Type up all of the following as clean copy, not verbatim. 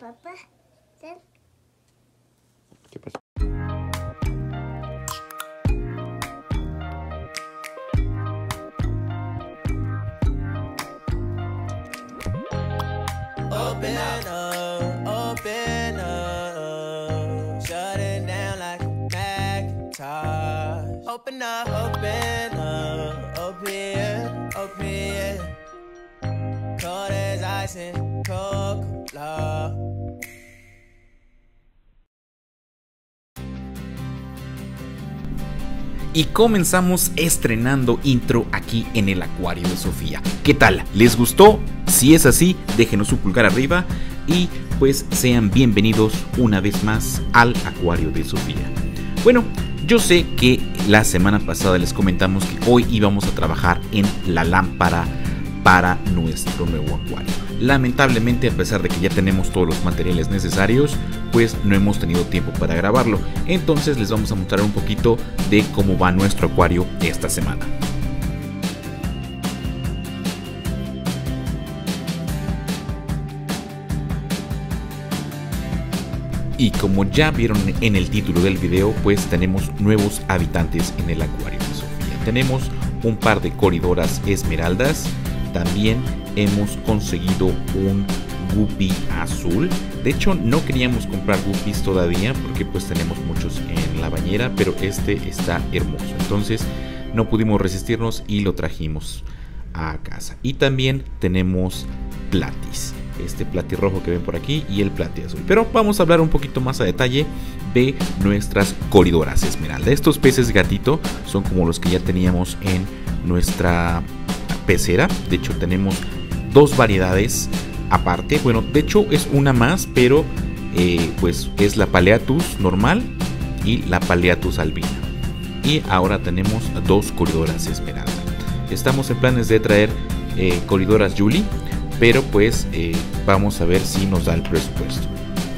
Papá, ten. ¿Qué pasa? Open up, shut it down like a Macintosh. Open up, open here. Cold as ice and Coca-Cola. Y comenzamos estrenando intro aquí en el acuario de Sofía. ¿Qué tal? ¿Les gustó? Si es así, déjenos su pulgar arriba y pues sean bienvenidos una vez más al acuario de Sofía. Bueno, yo sé que la semana pasada les comentamos que hoy íbamos a trabajar en la lámpara para nuestro nuevo acuario. Lamentablemente, a pesar de que ya tenemos todos los materiales necesarios, pues no hemos tenido tiempo para grabarlo. Entonces les vamos a mostrar un poquito de cómo va nuestro acuario esta semana. Y como ya vieron en el título del video, pues tenemos nuevos habitantes en el acuario de Sofía. Tenemos un par de coridoras esmeraldas. También hemos conseguido un guppy azul. De hecho, no queríamos comprar guppies todavía porque pues tenemos muchos en la bañera, pero este está hermoso. Entonces no pudimos resistirnos y lo trajimos a casa. Y también tenemos platis. Este plati rojo que ven por aquí y el plati azul. Pero vamos a hablar un poquito más a detalle de nuestras coridoras esmeralda. Estos peces gatito son como los que ya teníamos en nuestra pecera. De hecho tenemos dos variedades aparte. Bueno, de hecho es una más, pero pues es la Paleatus normal y la Paleatus albina. Y ahora tenemos dos coridoras esmeralda. Estamos en planes de traer coridoras Julie, pero pues vamos a ver si nos da el presupuesto.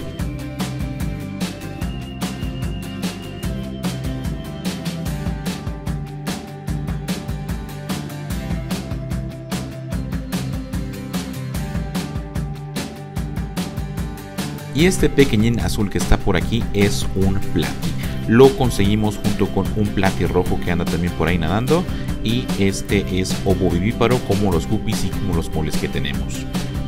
Y este pequeñín azul que está por aquí es un plati. Lo conseguimos junto con un plati rojo que anda también por ahí nadando. Y este es ovovivíparo como los guppies y como los moles que tenemos.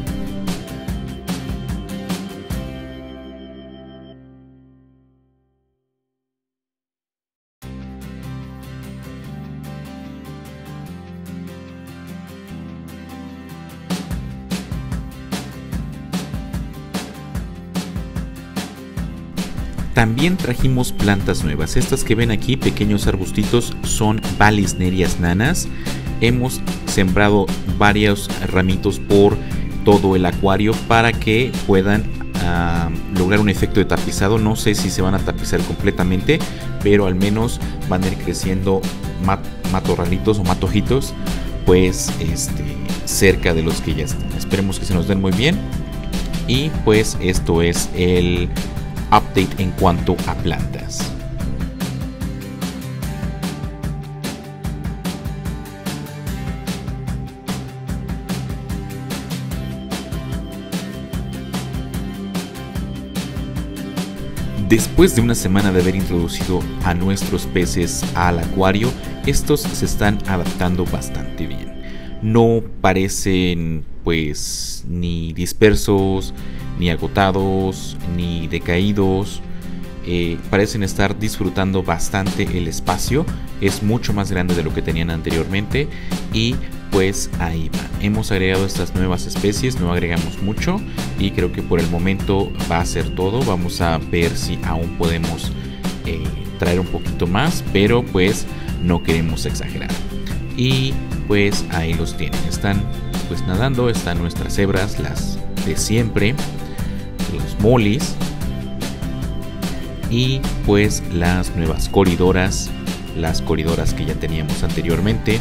También trajimos plantas nuevas. Estas que ven aquí, pequeños arbustitos, son Vallisnerias nanas. Hemos sembrado varios ramitos por todo el acuario para que puedan lograr un efecto de tapizado. No sé si se van a tapizar completamente, pero al menos van a ir creciendo matorralitos o matojitos, pues cerca de los que ya están. Esperemos que se nos den muy bien. Y pues esto es el update en cuanto a plantas. Después de una semana de haber introducido a nuestros peces al acuario, estos se están adaptando bastante bien. No parecen pues ni dispersos, ni agotados, ni decaídos. Parecen estar disfrutando bastante el espacio. Es mucho más grande de lo que tenían anteriormente. Y pues ahí van. Hemos agregado estas nuevas especies. No agregamos mucho. Y creo que por el momento va a ser todo. Vamos a ver si aún podemos traer un poquito más. Pero pues no queremos exagerar. Y pues ahí los tienen. Están pues nadando. Están nuestras cebras, las de siempre. Los molis. Y pues las nuevas coridoras. Las coridoras que ya teníamos anteriormente.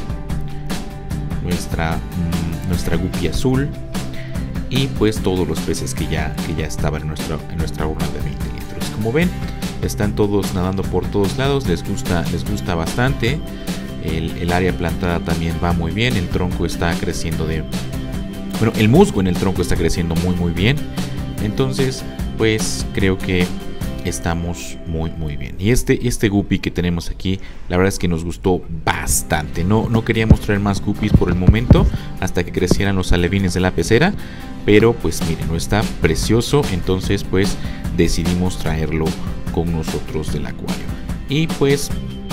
Nuestra guppy azul. Y pues todos los peces que ya estaban en nuestra urna de 20 litros. Como ven, están todos nadando por todos lados. Les gusta bastante. El área plantada también va muy bien. El tronco está creciendo el musgo en el tronco está creciendo muy bien. Entonces pues creo que estamos muy bien. Y este guppy que tenemos aquí, la verdad es que nos gustó bastante. No queríamos traer más guppies por el momento hasta que crecieran los alevines de la pecera, pero pues miren, no está precioso. Entonces pues decidimos traerlo con nosotros del acuario. Y pues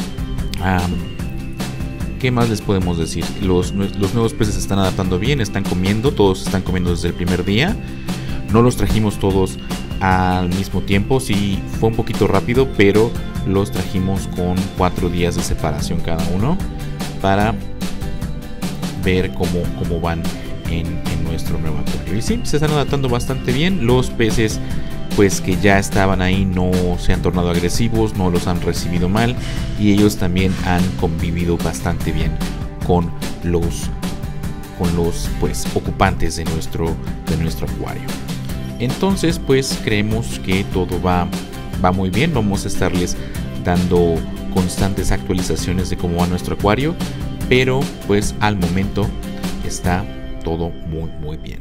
¿qué más les podemos decir? Los nuevos peces se están adaptando bien, están comiendo, todos están comiendo desde el primer día. No los trajimos todos al mismo tiempo, sí fue un poquito rápido, pero los trajimos con 4 días de separación cada uno para ver cómo van en nuestro nuevo acuario. Y sí, se están adaptando bastante bien. Los peces pues que ya estaban ahí no se han tornado agresivos, no los han recibido mal, y ellos también han convivido bastante bien con los pues ocupantes de nuestro acuario. Entonces pues creemos que todo va muy bien. Vamos a estarles dando constantes actualizaciones de cómo va nuestro acuario, pero pues al momento está todo muy bien.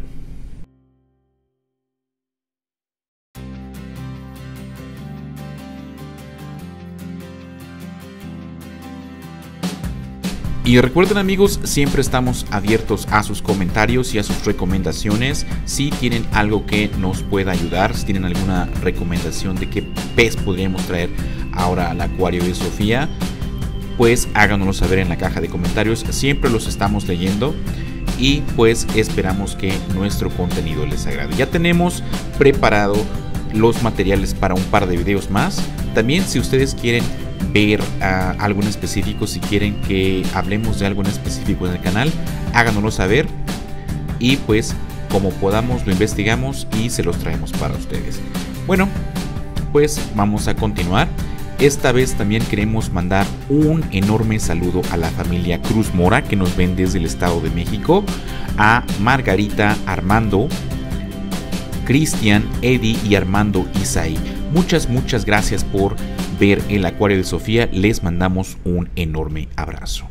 Y recuerden amigos, siempre estamos abiertos a sus comentarios y a sus recomendaciones. Si tienen algo que nos pueda ayudar, si tienen alguna recomendación de qué pez podríamos traer ahora al acuario de Sofía, pues háganoslo saber en la caja de comentarios. Siempre los estamos leyendo y pues esperamos que nuestro contenido les agrade. Ya tenemos preparado los materiales para un par de videos más. También si ustedes quieren ver algo en específico, si quieren que hablemos de algo en específico en el canal, háganoslo saber y pues como podamos lo investigamos y se los traemos para ustedes. Bueno, pues vamos a continuar. Esta vez también queremos mandar un enorme saludo a la familia Cruz Mora, que nos ven desde el Estado de México, a Margarita, Armando, Cristian, Eddie y Armando Isaí. Muchas gracias por ver el acuario de Sofía. Les mandamos un enorme abrazo.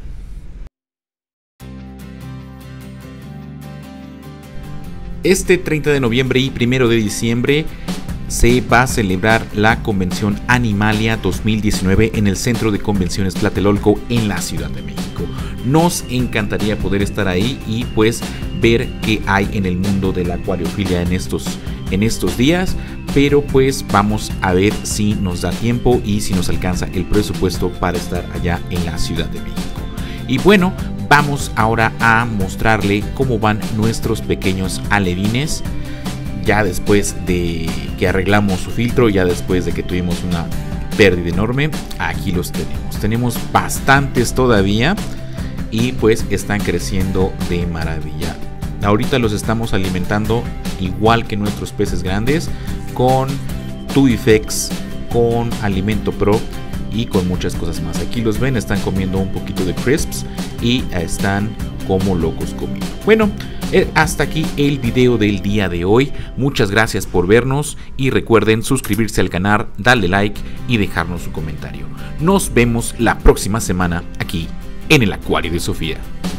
Este 30 de noviembre y 1 de diciembre se va a celebrar la Convención Animalia 2019 en el Centro de Convenciones Tlatelolco en la Ciudad de México. Nos encantaría poder estar ahí y pues ver qué hay en el mundo de la acuariofilia en estos días, pero pues vamos a ver si nos da tiempo y si nos alcanza el presupuesto para estar allá en la Ciudad de México. Y bueno, vamos ahora a mostrarle cómo van nuestros pequeños alevines. Ya después de que arreglamos su filtro, ya después de que tuvimos una pérdida enorme, aquí los tenemos. Tenemos bastantes todavía y pues están creciendo de maravilla. Ahorita los estamos alimentando igual que nuestros peces grandes, con Tubifex, con Alimento Pro y con muchas cosas más. Aquí los ven, están comiendo un poquito de crisps y están como locos comiendo. Bueno, hasta aquí el video del día de hoy. Muchas gracias por vernos y recuerden suscribirse al canal, darle like y dejarnos su comentario. Nos vemos la próxima semana aquí en el Acuario de Sofía.